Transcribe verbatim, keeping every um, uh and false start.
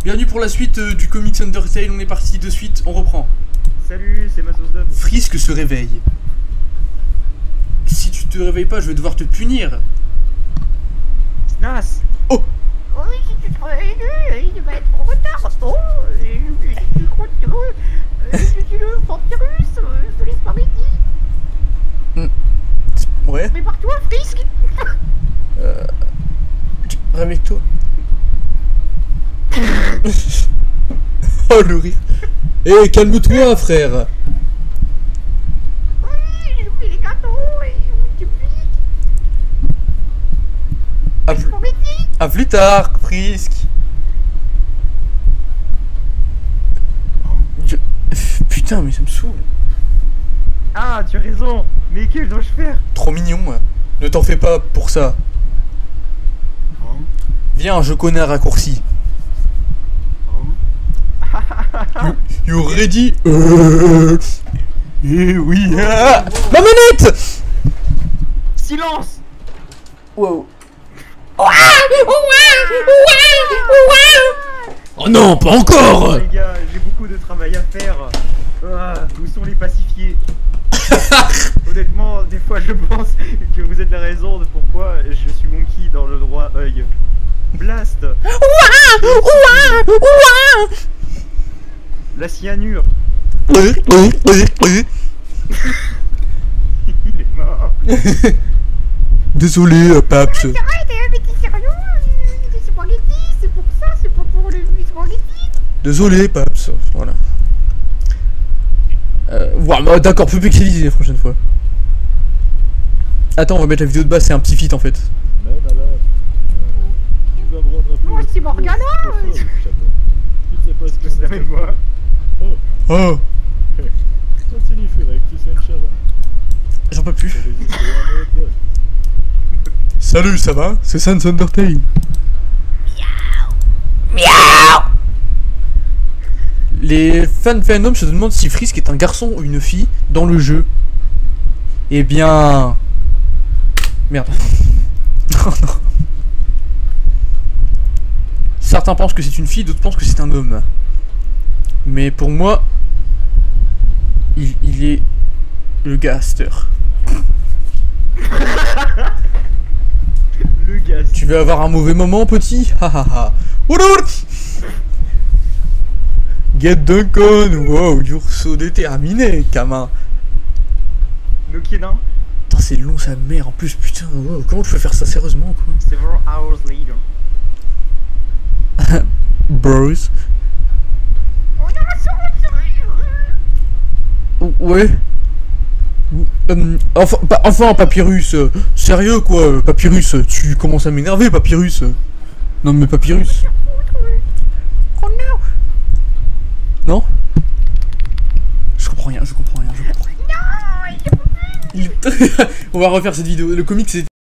Bienvenue pour la suite euh, du comics Undertale, on est parti de suite, on reprend. Salut, c'est Massos Dub. Frisk se réveille. Si tu te réveilles pas, je vais devoir te punir. Nas. Oh. Oui, si tu te réveilles, il va être en retard. Oh, je suis crois que je suis le vampirus, je te laisse pas midi. Mm. Ouais. Mais par toi, Frisk. Euh... Réveille-toi. Oh le rire. Eh, hey, calme-toi frère. Oui, je fais les gâteaux et tu plies. À plus... à plus tard, Frisk. Je... Putain, mais ça me saoule. Ah, tu as raison. Mais que dois-je faire? Trop mignon. Ne t'en fais pas pour ça. Viens, je connais un raccourci. You, you ready? Euh... Eh oui. Ah, ma manette. Silence. Wow. Oh non, pas encore. Oh, les gars, j'ai beaucoup de travail à faire. Ah, où sont les pacifiés? Honnêtement, des fois je pense que vous êtes la raison de pourquoi je suis Monkey dans le droit œil. Blast. La cyanure. Oui, oui, oui, oui. Il est mort. Désolé, euh, Paps. Arrête, mais t'es sérieux? Les spaghettis, c'est pour ça, c'est pas pour les spaghettis. Désolé, Paps. Voilà. Euh, ouais, bah, d'accord, plus pixelisé la prochaine fois. Attends, on va mettre la vidéo de base, c'est un petit feat en fait. Même à la... Euh, tu vas me rendre un peu... Moi, c'est Morgana. Tu sais pas ce que C'est la même voix. Oh, Oh, ça signifierait que tu sais une charonne. j'en peux plus. Pour résister à un autre bug. Salut, ça va? C'est Sans Undertale. Les fans fandom se demandent si Frisk est un garçon ou une fille dans le jeu. Eh bien... Merde. Oh non. Certains pensent que c'est une fille, d'autres pensent que c'est un homme. Mais pour moi, il, il est le gaster. Le gars. Tu vas avoir un mauvais moment, petit? Hahaha. Get the con. Wow, Urso déterminé, gamin. Nokina. Putain, c'est long sa mère en plus, putain. Wow, comment tu peux faire ça sérieusement, quoi? Several hours later. Bros. On a un son. Ouais. Euh, enfin, pa enfin, Papyrus. Euh, sérieux, quoi, Papyrus. Tu commences à m'énerver, Papyrus. Non, mais Papyrus. Oh non. Non? Je comprends rien, je comprends rien, je comprends rien. Non, il est Il... On va refaire cette vidéo. Le comic, c'est...